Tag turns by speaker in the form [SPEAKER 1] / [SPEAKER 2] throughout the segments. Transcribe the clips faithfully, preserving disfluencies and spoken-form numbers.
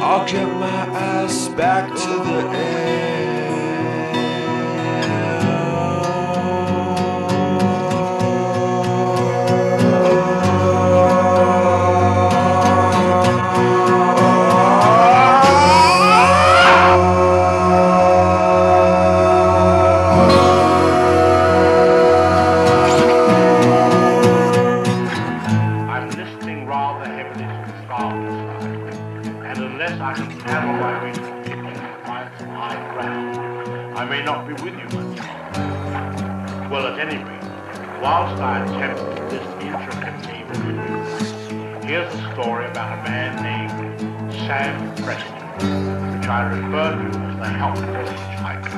[SPEAKER 1] I'll get my ass back to the end.
[SPEAKER 2] I'm listening rather heavily to the starboard side, and unless I can paddle my way to the kitchen and find some high ground, I may not be with you much longer. Well, at any rate, whilst I attempt this intricate naval maneuver, here's a story about a man named Sam Preston, which I refer to as the helpless hitchhiker.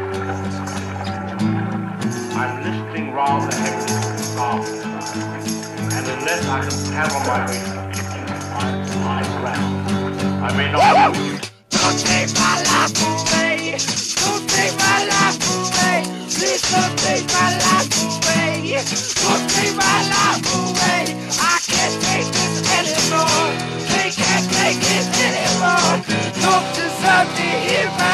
[SPEAKER 2] I'm listening rather heavily to the starboard side, and unless I can paddle my way to the kitchen and find some high ground, I may not be with you.
[SPEAKER 3] Don't take my life away. Don't take my life away. Please don't take my life away. Don't take my life away. I can't take this anymore. They can't take it anymore. Don't deserve to hear my